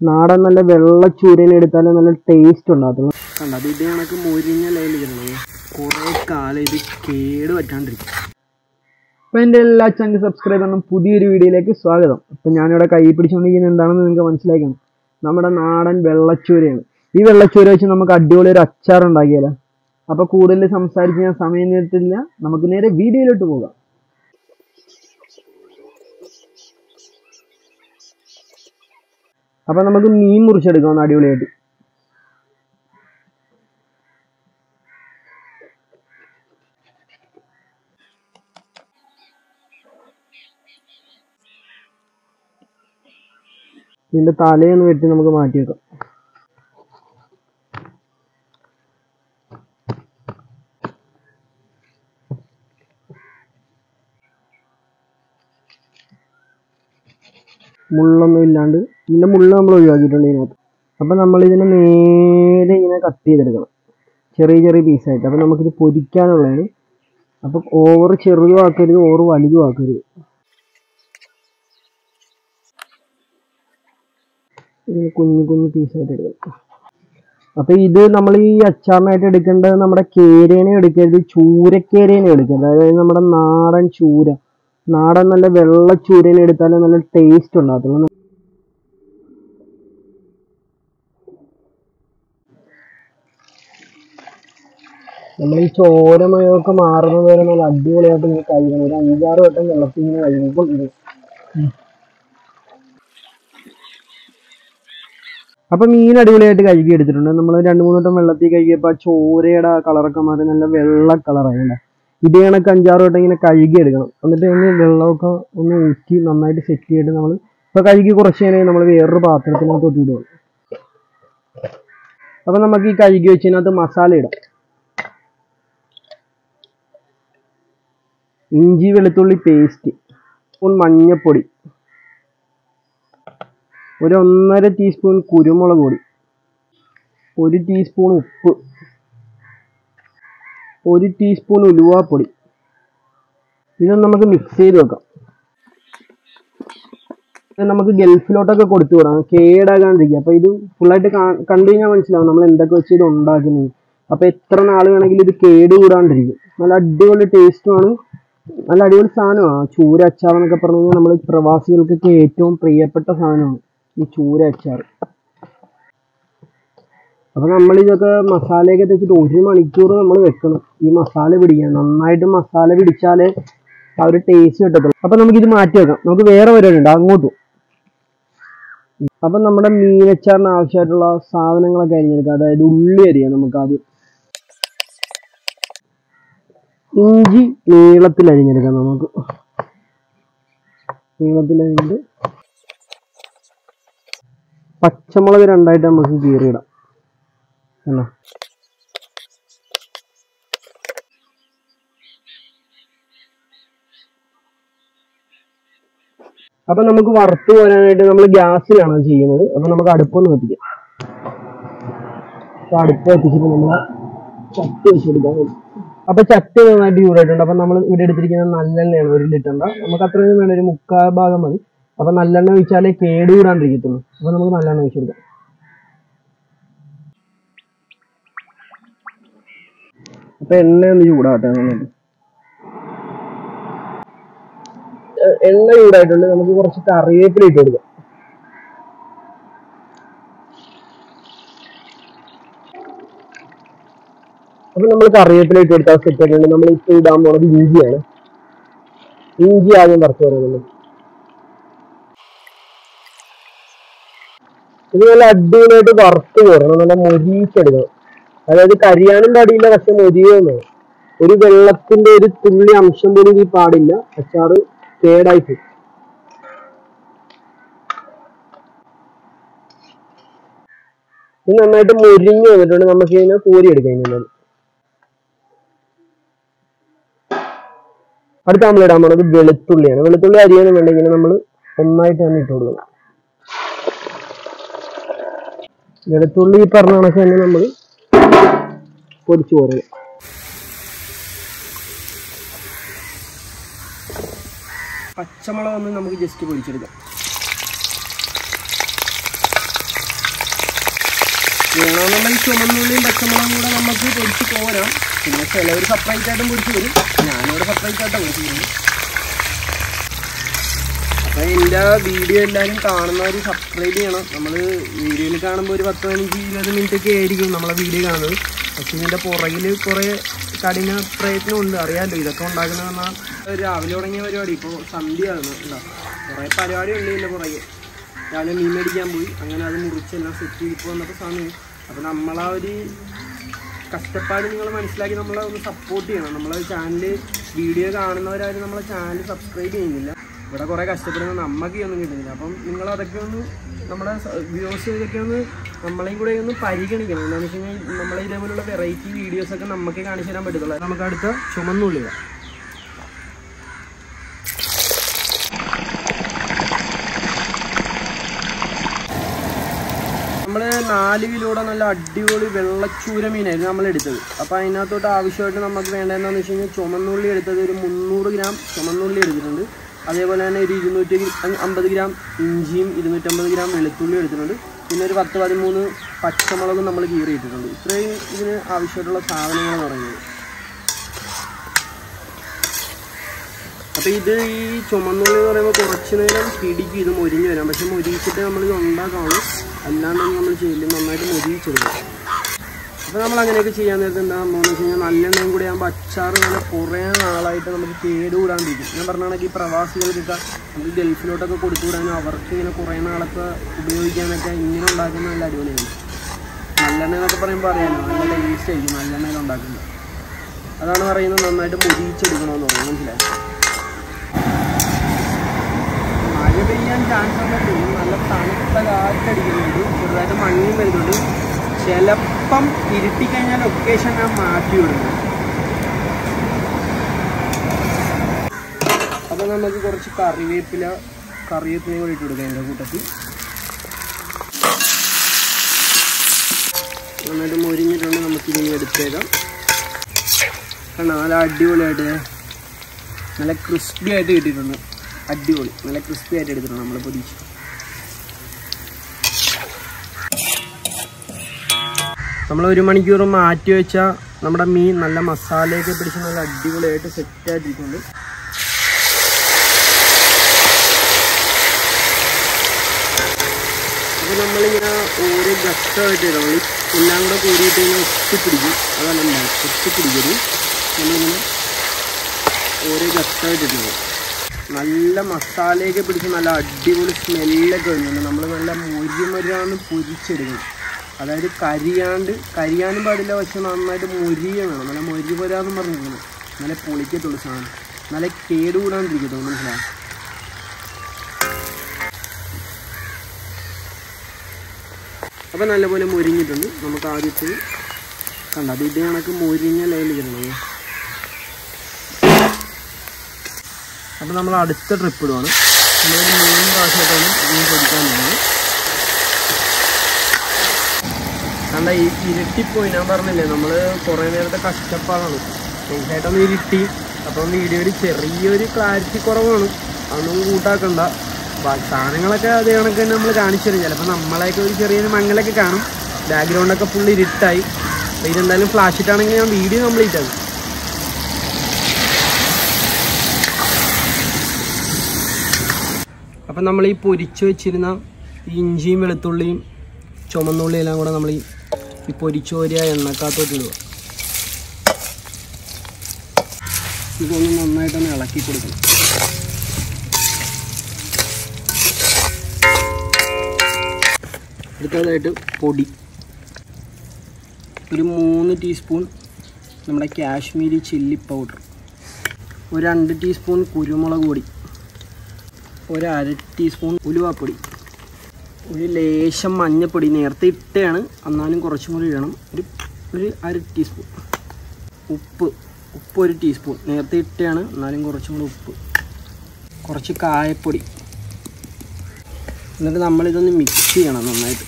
നാടൻ നല്ല വെള്ള ചൂരനെ എടുത്താൽ നല്ല ടേസ്റ്റ് ഉണ്ടാകത്തുള്ളൂ. കണ്ടോ, അത് ഇത് കണക്ക് മുരിഞ്ഞ ലൈനിൽ കിട്ടണത് കുറേ കാലം ഇത് കേട് പറ്റാണ്ടിരിക്കും. അപ്പോൾ എൻ്റെ എല്ലാ ചങ്ക് സബ്സ്ക്രൈബറിനും പുതിയൊരു വീഡിയോയിലേക്ക് സ്വാഗതം. അപ്പോൾ ഞാനിവിടെ കൈ പിടിച്ചുകൊണ്ടിരിക്കുന്നത് എന്താണെന്ന് നിങ്ങൾക്ക് മനസ്സിലാക്കണം. നമ്മുടെ നാടൻ വെള്ളച്ചൂരയാണ്. ഈ വെള്ളച്ചൂര വെച്ച് നമുക്ക് അടിപൊളി ഒരു അച്ചാർ ഉണ്ടാക്കിയാലോ. അപ്പോൾ കൂടുതൽ സംസാരിച്ച് ഞാൻ സമയം നേരത്തില്ല, നമുക്ക് നേരെ വീഡിയോയിലോട്ട് പോകാം. അപ്പോൾ നമുക്ക് മീൻ മുറിച്ചെടുക്കാം അടിപൊളിയായിട്ട്. ഇതിൻ്റെ തലയൊന്ന് വെട്ടി നമുക്ക് മാറ്റി വെക്കാം. മുള്ളൊന്നും ഇല്ലാണ്ട് ഇതിൻ്റെ മുള്ള നമ്മൾ ഒഴിവാക്കിയിട്ടുണ്ട് ഇതിനകത്ത്. അപ്പം നമ്മളിതിനെ നേരെ ഇങ്ങനെ കട്ട് ചെയ്തെടുക്കണം, ചെറിയ ചെറിയ പീസായിട്ട്. അപ്പം നമുക്കിത് പൊരിക്കാനുള്ളതാണ്. അപ്പം ഓവർ ചെറുതും ആക്കരുത്, ഓവർ വലുതും ആക്കരുത്. ഇതിന് കുഞ്ഞു കുഞ്ഞു പീസായിട്ട് എടുക്കണം. അപ്പം ഇത് നമ്മൾ ഈ അച്ചാറിനായിട്ട് എടുക്കേണ്ടത് നമ്മുടെ കേരേനെ എടുക്കരുത്, ചൂരക്കേരേനെ എടുക്കരുത്. അതായത് നമ്മുടെ നാടൻ ചൂര, നാടൻ നല്ല വെള്ള ചൂരനെ എടുത്താലേ നല്ല ടേസ്റ്റ് ഉണ്ടാകത്തുള്ളൂ. നമ്മൾ ഈ ചോരമയൊക്കെ മാറുന്നത് വരെ നല്ല അടിപൊളിയായിട്ട് ഇങ്ങനെ കഴിക്കണം. ഒരു 5-6 വട്ടം വെള്ളത്തിൽ ഇങ്ങനെ കഴിയുമ്പോൾ ഇത്. അപ്പം മീൻ അടിപൊളിയായിട്ട് കഴുകി എടുത്തിട്ടുണ്ട്. നമ്മൾ 2-3 വട്ടം വെള്ളത്തിൽ കഴുകിയപ്പോൾ ആ ചോരയുടെ കളറൊക്കെ മാറി നല്ല വെള്ള കളറായിട്ടുണ്ട്. ഇത് കണക്ക് 5-6 വട്ടം ഇങ്ങനെ കഴുകി എടുക്കണം. എന്നിട്ട് വെള്ളമൊക്കെ ഒന്ന് ഊറ്റി നന്നായിട്ട് സെറ്റ് ചെയ്തിട്ട് നമ്മൾ ഇപ്പോൾ കഴുകി കുറച്ച് നേരം നമ്മൾ വേറൊരു പാത്രത്തിനകത്ത് ഇട്ടിടുകയാണ്. അപ്പം നമുക്ക് ഈ കഴുകി വെച്ചതിനകത്ത് മസാല ഇടാം. ഇഞ്ചി വെളുത്തുള്ളി പേസ്റ്റ്, മഞ്ഞപ്പൊടി, ഒരു 1.5 ടീസ്പൂൺ കുരുമുളക് പൊടി, 1 ടീസ്പൂൺ ഉപ്പ്, 1 ടീസ്പൂൺ ഉലുവാപ്പൊടി. ഇതൊന്ന് നമുക്ക് മിക്സ് ചെയ്ത് വെക്കാം. നമുക്ക് ഗൾഫിലോട്ടൊക്കെ കൊടുത്തു വിടാം, കേടാകാണ്ടിരിക്കുക. അപ്പോൾ ഇത് ഫുള്ളായിട്ട് കണ്ടു കഴിഞ്ഞാൽ മനസ്സിലാവും നമ്മൾ എന്തൊക്കെ വെച്ച് ഇത് ഉണ്ടാക്കുന്നത്. അപ്പോൾ എത്ര നാൾ വേണമെങ്കിലും ഇത് കേടുകൂടാണ്ടിരിക്കും. നല്ല അടിപൊളി ടേസ്റ്റുമാണ്, നല്ല അടിപൊളി സാധനമാണ് ചൂര അച്ചാർ എന്നൊക്കെ പറഞ്ഞു കഴിഞ്ഞാൽ. നമ്മൾ പ്രവാസികൾക്കൊക്കെ ഏറ്റവും പ്രിയപ്പെട്ട സാധനമാണ് ഈ ചൂര അച്ചാർ. അപ്പോൾ നമ്മളിതൊക്കെ മസാലയൊക്കെ തെച്ചിട്ട് 1 മണിക്കൂർ നമ്മൾ വെക്കണം ഈ മസാല പിടിക്കാൻ. നന്നായിട്ട് മസാല പിടിച്ചാലേ ആ ഒരു ടേസ്റ്റ് കിട്ടത്തുള്ളൂ. അപ്പം നമുക്കിത് മാറ്റി വെക്കാം, നമുക്ക് വേറെ പരിപാടി ഉണ്ട്, അങ്ങോട്ട് പോകും. അപ്പം നമ്മുടെ മീനച്ചാറിന് ആവശ്യമായിട്ടുള്ള സാധനങ്ങളൊക്കെ അരിഞ്ഞെടുക്കാം. അതായത് ഉള്ളി അരിയാം നമുക്ക് ആദ്യം. ഇഞ്ചി നീളത്തിൽ അരിഞ്ഞെടുക്കാം നമുക്ക്. നീളത്തിലരിഞ്ഞിട്ട് പച്ചമുളക് 2ആയിട്ട് നമുക്ക് കീറിയിടാം. എന്നാ അപ്പം നമുക്ക് വറുത്ത് പോരാനായിട്ട് നമ്മൾ ഗ്യാസിലാണ് ചെയ്യുന്നത്. അപ്പം നമുക്ക് അടുപ്പൊന്ന് കത്തിക്കാം. അപ്പം അടുപ്പ് കത്തിച്ചിട്ട് നമ്മൾ ചട്ടി വെച്ചെടുക്കാം. അപ്പം ചട്ടി നന്നായിട്ട് ചൂടായിട്ടുണ്ട്. അപ്പം നമ്മൾ ഇവിടെ എടുത്തിരിക്കുന്നത് നല്ലെണ്ണയാണ്, 1 ലിറ്ററിൻ്റെ. നമുക്ക് അത്രയും വേണം, ഒരു 3/4 ഭാഗം മതി. അപ്പം നല്ലെണ്ണ ഒഴിച്ചാലേ കേടുകൂടാണ്ടിരിക്കത്തുള്ളൂ. അപ്പം നമുക്ക് നല്ലെണ്ണ ഒഴിച്ചെടുക്കാം. അപ്പം എണ്ണ ഒന്ന് ചൂടാകട്ടെ. നന്നായിട്ട് എണ്ണ ചൂടായിട്ടുണ്ട്. നമുക്ക് കുറച്ച് കറിവേപ്പില ഇട്ട് കൊടുക്കാം. അപ്പം നമ്മൾ കറിവേപ്പില ഇട്ട് കൊടുത്താൽ സെറ്റ് ആയിട്ടുണ്ട്. നമ്മൾ ഇപ്പോൾ ഇടാൻ പോകുന്നത് ഇഞ്ചിയാണ്. ഇഞ്ചി ആദ്യം വറുത്ത് പറയുന്നത്. ഇത് നല്ല അടിപൊളിയായിട്ട് വറുത്ത് പോരണം, നല്ല മൊരിയിച്ചെടുക്കണം. അതായത് കരിയാനും പാടില്ല, പക്ഷെ മൊരിയൊന്നും. ഒരു വെള്ളത്തിന്റെ ഒരു തുള്ളി അംശം പോലും ഈ പാടില്ല, അച്ചാറ് കേടായിട്ട്. ഇത് നന്നായിട്ട് മൊരിഞ്ഞ് വന്നിട്ടുണ്ട്. നമുക്ക് ഇതിനെ കോരിയെടുക്കാം. ഇതിന് അടുത്ത നമ്മൾ ഇടാൻ പോകുന്നത് വെളുത്തുള്ളിയാണ്. വെളുത്തുള്ളി അരിയാനും വേണ്ടെങ്കിൽ നമ്മൾ ഒന്നായിട്ട് തന്നെ ഇട്ട് കൊടുക്കണം. വെളുത്തുള്ളി ഈ പറഞ്ഞ കണക്ക് തന്നെ നമ്മൾ പൊടിച്ചു പോരുക. പച്ചമുളക് ഒന്ന് നമുക്ക് ജസ്റ്റ് പൊടിച്ചെടുക്കാം. വേണമെന്നുള്ള ഈ ചുമന്നുള്ളിയും പച്ചമുളകും കൂടെ നമുക്ക് പൊടിച്ച് പോരാം. പിന്നെ ചിലവർ സെപ്പറേറ്റ് ആയിട്ടും പൊടിച്ച് വരും, ഞാനിവിടെ സെപ്പറേറ്റ് ആയിട്ടാണ് പൊടിച്ച് വരുന്നത്. അപ്പോൾ എൻ്റെ വീഡിയോ എല്ലാവരും കാണുന്നവർ സബ്സ്ക്രൈബ് ചെയ്യണം. നമ്മൾ വീഡിയോയിൽ കാണുമ്പോൾ ഒരു 10-15-20 മിനിറ്റൊക്കെ ആയിരിക്കും നമ്മളെ വീഡിയോ കാണുന്നത്. പക്ഷേ ഇതിൻ്റെ പുറകിൽ കുറേ കഠിന പ്രയത്നമുണ്ട്. അറിയാമല്ലോ, ഇതൊക്കെ ഉണ്ടാക്കുന്നത് പറഞ്ഞാൽ രാവിലെ തുടങ്ങിയ പരിപാടി ഇപ്പോൾ സന്ധ്യയാണ്. കുറേ പരിപാടി ഉണ്ട് ഇതിൻ്റെ പുറകെ. രാവിലെ മീൻ മേടിക്കാൻ പോയി, അങ്ങനെ അത് മുറിച്ചെല്ലാം സെറ്റ് ചെയ്തിപ്പോൾ വന്നപ്പോൾ സമയം. അപ്പോൾ നമ്മളാ ഒരു കഷ്ടപ്പാട് നിങ്ങൾ മനസ്സിലാക്കി നമ്മളെ ഒന്ന് സപ്പോർട്ട് ചെയ്യണം. നമ്മളെ ചാനൽ വീഡിയോ കാണുന്നവരാരും നമ്മളെ ചാനൽ സബ്സ്ക്രൈബ് ചെയ്യുന്നില്ല. ഇവിടെ കുറേ കഷ്ടപ്പെടുന്ന നമുക്ക് ഒന്നും കിട്ടുന്നില്ല. അപ്പം നിങ്ങളതൊക്കെ ഒന്ന് നമ്മുടെ വ്യൂവേഴ്സ് ഇതൊക്കെ ഒന്ന് നമ്മളെയും കൂടെ ഒന്ന് പരിഗണിക്കണം. എന്താണെന്ന് വെച്ച് കഴിഞ്ഞാൽ നമ്മളെ ഇതേപോലുള്ള വെറൈറ്റി വീഡിയോസൊക്കെ നമുക്ക് കാണിച്ചു തരാൻ പറ്റത്തുള്ളൂ. നമുക്ക് അടുത്ത ചുമന്നുള്ളിക. നമ്മൾ 4 കിലോയുടെ നല്ല അടിപൊളി വെള്ളച്ചൂര മീനായിരുന്നു നമ്മളെടുത്തത്. അപ്പോൾ അതിനകത്തോട്ട് ആവശ്യമായിട്ട് നമുക്ക് വേണ്ടതെന്ന് വെച്ച് കഴിഞ്ഞാൽ ചുമന്നുള്ളി എടുത്തത് ഒരു 300 ഗ്രാം ചുമന്നുള്ളി എടുത്തിട്ടുണ്ട്. അതേപോലെ തന്നെ ഒരു 250 ഗ്രാം ഇഞ്ചിയും 250 ഗ്രാം വെളുത്തുള്ളി എടുത്തിട്ടുണ്ട്. പിന്നെ ഒരു 10-13 പച്ചമുളകും നമ്മൾ കീറിയിട്ടിട്ടുണ്ട്. ഇത്രയും ഇതിന് ആവശ്യമായിട്ടുള്ള സാധനങ്ങളെന്ന് പറയുന്നത്. അപ്പോൾ ഇത് ഈ ചുമന്നുള്ളി എന്ന് പറയുമ്പോൾ കുറച്ച് നേരം പിടിക്കും ഇത് മൊരിഞ്ഞ് വരാം. പക്ഷെ മൊരിച്ചിട്ട് നമ്മളിത് ഉണ്ടാക്കാവുള്ളൂ, അല്ലാണ്ടൊന്നും നമ്മൾ ചെയ്യില്ല. നന്നായിട്ട് മൊരിച്ചെടുക്കും. അപ്പോൾ നമ്മൾ അങ്ങനെയൊക്കെ ചെയ്യാൻ നേരത്തെ എന്താ സംഭവം വെച്ച് കഴിഞ്ഞാൽ നല്ലെണ്ണയും കൂടി ആകുമ്പോൾ അച്ചാർ നല്ല കുറേ നാളായിട്ട് നമുക്ക് കേടുകൂടാണ്ടിരിക്കും. ഞാൻ പറഞ്ഞാണെങ്കിൽ ഈ പ്രവാസികൾക്കൊക്കെ നമുക്ക് ഗൾഫിലോട്ടൊക്കെ കൊടുത്തുവിടാനും അവർക്ക് ഇങ്ങനെ കുറേ നാളൊക്കെ ഉപയോഗിക്കാനൊക്കെ ഇങ്ങനെ ഉണ്ടാക്കുന്ന നല്ല അടിപൊളിയാണ്. നല്ലെണ്ണ എന്നൊക്കെ പറയുമ്പോൾ അറിയാമല്ലോ, നല്ല ടേസ്റ്റ് ആയിരിക്കും നല്ലെണ്ണയിൽ ഉണ്ടാക്കുന്നത്. അതാണ് പറയുന്നത് നന്നായിട്ട് മൊരിച്ചെടുക്കണമെന്ന് പറയുന്നത്. മനസ്സിലായി? മഴ പെയ്യാൻ ചാൻസ് ഉണ്ടെങ്കിൽ നല്ല തണുത്ത കാറ്റടിക്കുന്നുണ്ട്, ചെറുതായിട്ട് മഞ്ഞയും വരുന്നുണ്ട്. ചിലപ്പം ഇരുട്ടിക്കഴിഞ്ഞാൽ ലൊക്കേഷൻ ഞാൻ മാറ്റി വിടുന്നു. അപ്പോൾ നമുക്ക് കുറച്ച് കറിവേപ്പിലയും കൂടി ഇട്ട് കൊടുക്കാം. എൻ്റെ കൂട്ടത്തിൽ നന്നായിട്ട് മൊരിഞ്ഞിട്ടുണ്ട്. നമുക്കിനി എടുത്തേക്കാം. കാരണം നല്ല അടിപൊളിയായിട്ട് നല്ല ക്രിസ്പി ആയിട്ട് കിട്ടിയിട്ടുണ്ട്. അടിപൊളി നല്ല ക്രിസ്പി ആയിട്ട് എടുത്തിട്ടുണ്ട് നമ്മൾ പൊടിച്ച്. നമ്മൾ 1 മണിക്കൂർ മാറ്റി വെച്ചാൽ നമ്മുടെ മീൻ നല്ല മസാലയൊക്കെ പിടിച്ച് നല്ല അടിപൊളിയായിട്ട് സെറ്റായിട്ടിരിക്കുന്നുണ്ട്. അപ്പോൾ നമ്മളിങ്ങനെ ഓരോ ഗട്ടമായിട്ട് ഇടണം. എല്ലാം കൂടെ കൂടിയിട്ട് ഇങ്ങനെ ഒട്ടിപ്പിടിക്കും. അതല്ല ഒട്ടിപ്പിടിക്കരുത്. നമ്മളിങ്ങനെ ഓരോ ഗട്ടമായിട്ട് ഇടണം. നല്ല മസാലയൊക്കെ പിടിച്ച് നല്ല അടിപൊളി സ്മെല്ലൊക്കെ വരുന്നുണ്ട്. നമ്മൾ നല്ല മൊരിമൊരാന്ന് പൊരിച്ചെടുക്കണം. അതായത് കരിയാനും പാടില്ല, പക്ഷെ നന്നായിട്ട് മൊരിയ വേണം. നല്ല മൊരിമൊരാന്ന് പറഞ്ഞിരിക്കണം. നല്ല പൊളിക്കത്തുള്ളൂ സാധനം, നല്ല കേടുകൂടാണ്ടിരിക്കത്തുള്ളൂ. മനസ്സിലാവും? അപ്പോൾ നല്ലപോലെ മൊരിഞ്ഞിട്ടുണ്ട്. നമുക്ക് ആദ്യത്തെ കണ്ടത് ഇത് കണക്ക് മൊരിഞ്ഞ ലൈനിൽ കിട്ടണം. അപ്പോൾ നമ്മൾ അടുത്ത ട്രിപ്പ് ഇടുവാണ്. നമ്മളൊരു 3 പ്രാവശ്യമായിട്ടാണ് മീൻ പൊടിക്കാൻ പോകുന്നത്. കണ്ട ഈ ഇരുട്ടിപ്പോയി. ഞാൻ പറഞ്ഞില്ലേ നമ്മൾ കുറേ നേരത്തെ കഷ്ടപ്പാടാണ്. നൈസായിട്ടൊന്ന് ഇരുട്ടി. അപ്പം വീഡിയോയിൽ ചെറിയൊരു ക്ലാരിറ്റി കുറവാണ്, അതൊന്നും കൂട്ടാക്കണ്ട. സാധനങ്ങളൊക്കെ അതേ കണക്ക് തന്നെ നമ്മൾ കാണിച്ചു തരും. ചിലപ്പോൾ നമ്മളെയൊക്കെ ഒരു ചെറിയൊരു മങ്ങലൊക്കെ കാണും. ബാക്ക്ഗ്രൗണ്ടൊക്കെ ഫുൾ ഇരുട്ടായി. അപ്പോൾ ഇതെന്തായാലും ഫ്ലാഷ് ഇട്ടാണെങ്കിൽ ഞാൻ വീഡിയോ കംപ്ലീറ്റ് ആകും. അപ്പം നമ്മൾ ഈ പൊരിച്ച് വെച്ചിരുന്ന ഇഞ്ചിയും വെളുത്തുള്ളിയും ചുമന്നുള്ളിയും എല്ലാം കൂടെ നമ്മൾ ഈ പൊരിച്ചോരിയ എണ്ണക്കകത്തോട്ട് ഇടുക. ഇതൊന്ന് നന്നായിട്ടൊന്ന് ഇളക്കി കൊടുക്കണം. അടുത്തതായിട്ട് പൊടി ഒരു 3 ടീസ്പൂൺ നമ്മുടെ കാശ്മീരി ചില്ലി പൗഡർ, ഒരു 2 ടീസ്പൂൺ കുരുമുളക് പൊടി, ഒരു 1/2 ടീസ്പൂൺ ഉലുവാപ്പൊടി, ഒരു ലേശം മഞ്ഞൾപ്പൊടി. നേരത്തെ ഇട്ടയാണ്, എന്നാലും കുറച്ചും കൂടി ഇടണം. ഒരു 1/2 ടീസ്പൂൺ ഉപ്പ് 1 ടീസ്പൂൺ. നേരത്തെ ഇട്ടയാണ്, എന്നാലും കുറച്ചും കൂടി ഉപ്പ്. കുറച്ച് കായപ്പൊടി. എന്നിട്ട് നമ്മളിതൊന്ന് മിക്സ് ചെയ്യണം നന്നായിട്ട്.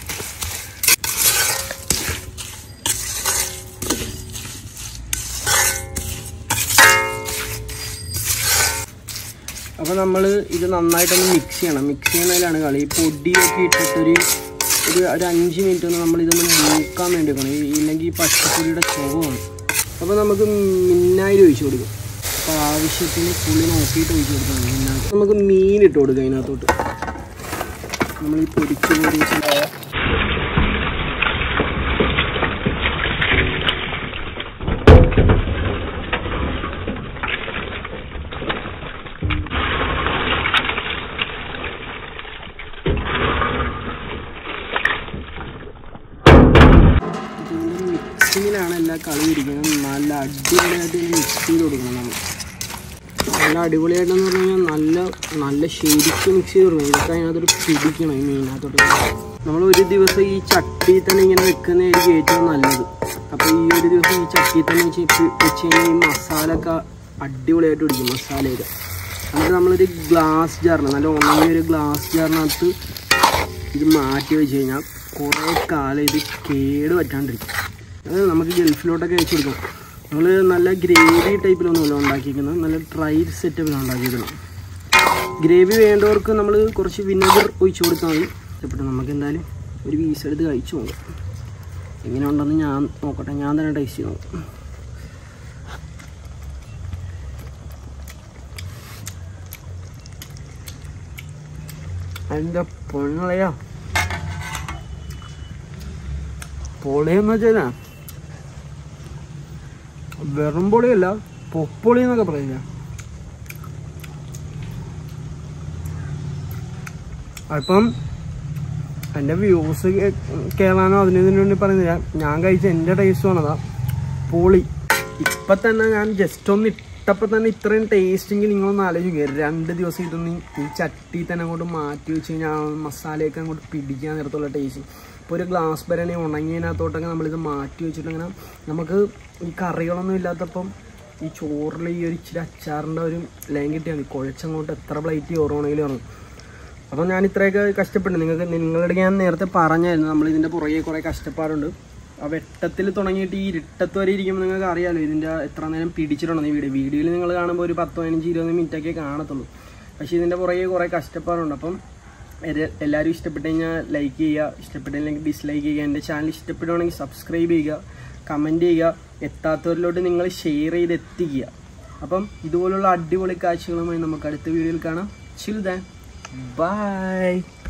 അപ്പോൾ നമ്മൾ ഇത് നന്നായിട്ടൊന്ന് മിക്സ് ചെയ്യണം. മിക്സ് ചെയ്യുന്നതിലാണ് കളി. ഈ പൊടിയൊക്കെ ഇട്ടിട്ടൊരു ഒരു 5 മിനിറ്റ് ഒന്ന് നമ്മളിതൊന്ന് മൂക്കാൻ വേണ്ടി വെക്കണം, ഇല്ലെങ്കിൽ ഈ പച്ചപ്പൊടിയുടെ ചുവമാണ്. അപ്പോൾ നമുക്ക് മിന്നായി ഒഴിച്ച് കൊടുക്കും. അപ്പോൾ ആവശ്യത്തിന് പുളി നോക്കിയിട്ട് ഒഴിച്ച് കൊടുക്കണം. മിന്നായി നമുക്ക് മീനിട്ട് കൊടുക്കുക. അതിനകത്തോട്ട് നമ്മൾ ഈ പൊടിച്ച് പൊടിച്ച് മിക്സിങ്ങിലാണ് എല്ലാ കളി ഇരിക്കുന്നത്. നല്ല അടിപൊളിയായിട്ട് മിക്സ് ചെയ്ത് കൊടുക്കണം. നമ്മൾ നല്ല അടിപൊളിയായിട്ടെന്ന് പറഞ്ഞു കഴിഞ്ഞാൽ നല്ല ശരിക്കും മിക്സ് ചെയ്ത് കൊടുക്കണം. ഇതൊക്കെ അതിനകത്തോട്ട് പിടിക്കണം. ഈ മീനകത്തോട്ട് നമ്മൾ ഒരു ദിവസം ഈ ചട്ടി തന്നെ ഇങ്ങനെ വെക്കുന്നതായിരിക്കും ഏറ്റവും നല്ലത്. അപ്പോൾ ഈ ഒരു ദിവസം ഈ ചട്ടി തന്നെ വെച്ച് കഴിഞ്ഞാൽ ഈ മസാല ഒക്കെ അടിപൊളിയായിട്ട് പിടിക്കും. മസാലയൊക്കെ എന്നിട്ട് നമ്മളൊരു ഗ്ലാസ് ജാറിന്, നല്ല ഉണങ്ങിയൊരു ഗ്ലാസ് ജാറിനകത്ത് ഇത് മാറ്റി വെച്ച് കഴിഞ്ഞാൽ കുറേ കാലം ഇത് കേട് പറ്റാണ്ടിരിക്കും. അത് നമുക്ക് ഗൾഫിലോട്ടൊക്കെ വെച്ച് കൊടുക്കാം. നമ്മൾ നല്ല ഗ്രേവി ടൈപ്പിലൊന്നുമല്ല ഉണ്ടാക്കിയിരിക്കുന്നത്, നല്ല ഡ്രൈ സെറ്റപ്പിലാണ് ഉണ്ടാക്കിയിരിക്കുന്നത്. ഗ്രേവി വേണ്ടവർക്ക് നമ്മൾ കുറച്ച് വിനെഗർ ഒഴിച്ച് കൊടുത്താൽ മതി. ഇഷ്ടപ്പെട്ടു. നമുക്ക് എന്തായാലും ഒരു പീസ് എടുത്ത് കഴിച്ചു നോക്കാം. എങ്ങനെ ഉണ്ടെന്ന് ഞാൻ നോക്കട്ടെ. ഞാൻ തന്നെ ടേസ്റ്റ് ചെയ്ത് നോക്കാം. അതിൻ്റെ പൊന്നളയാ പൊളിയെന്ന് വെച്ചാൽ വെറും പൊളിയല്ല, പൊപ്പൊളി എന്നൊക്കെ പറയില്ല. അപ്പം എൻ്റെ വ്യൂസ് കേറാനോ അതിനു വേണ്ടി പറയുന്നില്ല. ഞാൻ കഴിച്ച എൻ്റെ ടേസ്റ്റ് വന്നതാ പൊളി. ഇപ്പം തന്നെ ഞാൻ ജസ്റ്റ് ഒന്ന് ഇട്ടപ്പോൾ തന്നെ ഇത്രയും ടേസ്റ്റെങ്കിൽ നിങ്ങളൊന്ന് ആലോചിക്കുക. 2 ദിവസം ഇതൊന്ന് ഈ ചട്ടി തന്നെ അങ്ങോട്ട് മാറ്റി വെച്ച് കഴിഞ്ഞാൽ മസാലയൊക്കെ അങ്ങോട്ട് പിടിക്കാൻ നേരത്തുള്ള ടേസ്റ്റ്. ഇപ്പോൾ ഒരു ഗ്ലാസ് ബിരിയാണി ഉണങ്ങിയതിനകത്തോട്ടൊക്കെ നമ്മളിത് മാറ്റി വെച്ചിട്ടിങ്ങനെ നമുക്ക് ഈ കറികളൊന്നും ഇല്ലാത്തപ്പം ഈ ചോറിൽ ഈ ഒരു ഇച്ചിരി അച്ചാറിൻ്റെ ഒരു ലൈൻ കിട്ടിയാൽ മതി. കുഴച്ചങ്ങോട്ട് എത്ര പ്ലേറ്റ് ചോറുവാണെങ്കിലും ഇറങ്ങും. അപ്പോൾ ഞാൻ ഇത്രയൊക്കെ കഷ്ടപ്പെട്ടു. നിങ്ങളുടെ ഞാൻ നേരത്തെ പറഞ്ഞായിരുന്നു നമ്മളിതിൻ്റെ പുറകെ കുറേ കഷ്ടപ്പാടുണ്ട്. ആ വെട്ടത്തിൽ തുടങ്ങിയിട്ട് ഈ ഇരുട്ടത്ത് വരെ ഇരിക്കുമ്പോൾ നിങ്ങൾക്ക് അറിയാമല്ലോ ഇതിൻ്റെ എത്ര നേരം പിടിച്ചിട്ടുണ്ടെന്ന്. ഈ വീഡിയോയിൽ നിങ്ങൾ കാണുമ്പോൾ ഒരു 10, 15, 20 മിനിറ്റൊക്കെ കാണത്തുള്ളൂ. പക്ഷേ ഇതിൻ്റെ പുറകെ കുറേ കഷ്ടപ്പാടുണ്ട്. അപ്പം എല്ലാവരും ഇഷ്ടപ്പെട്ട് കഴിഞ്ഞാൽ ലൈക്ക് ചെയ്യുക, ഇഷ്ടപ്പെട്ടില്ലെങ്കിൽ ഡിസ്ലൈക്ക് ചെയ്യുക. എൻ്റെ ചാനൽ ഇഷ്ടപ്പെടുകയാണെങ്കിൽ സബ്സ്ക്രൈബ് ചെയ്യുക, കമൻറ്റ് ചെയ്യുക, എത്താത്തവരിലോട്ട് നിങ്ങൾ ഷെയർ ചെയ്ത് എത്തിക്കുക. അപ്പം ഇതുപോലുള്ള അടിപൊളി കാഴ്ചകളുമായി നമുക്ക് അടുത്ത വീഡിയോയിൽ കാണാം. Till then by.